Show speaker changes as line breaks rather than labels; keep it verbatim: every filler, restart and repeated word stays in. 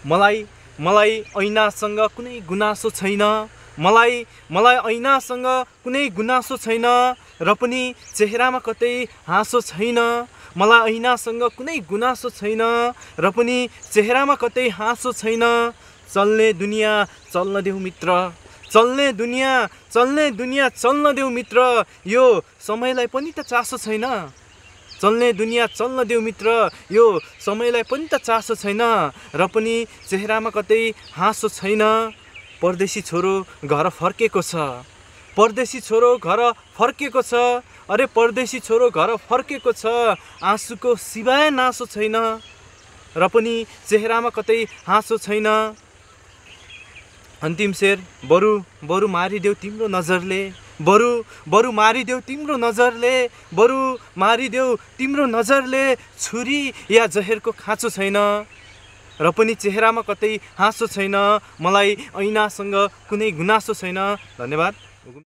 मलाई मलाई ऐनासँग कुनै गुनासो छैन, मलाई मलाई ऐनासँग कुनै गुनासो छैन, र पनि चेहरामा कतै हाँसो छैन। मलाई ऐनासँग कुनै गुनासो छैन, र पनि चेहरामा कतै हाँसो छैन। चल्ने दुनियाँ चल्न देऊ मित्र, चल्ने दुनियाँ चल्ने दुनियाँ चल्न देऊ मित्र, यो समयलाई पनि त चासो छैन। चल्ने दुनियाँ चल्न देऊ मित्र, यो समयलाई पनि त चासो छैन, र पनि चेहरामा कतै हाँसो छैन। परदेशी छोरो घर फर्केको छ, परदेशी छोरो घर फर्केको छ, अरे परदेशी छोरो घर फर्केको छ, आँसुको सिवाय नासो छैन, र पनि चेहरामा कतै हाँसो छैन। अन्तिम शेर, बरु बरु मारिदेऊ तिम्रो नजरले, बरु बरु मारिदेऊ तिम्रो नजरले, बरु मारिदेऊ तिम्रो नजरले, छुरी या जहेरको खाँचो छैन, र पनि चेहरामा कतै हाँसो छैन। मलाई ऐनासँग कुनै गुनासो छैन। धन्यवाद।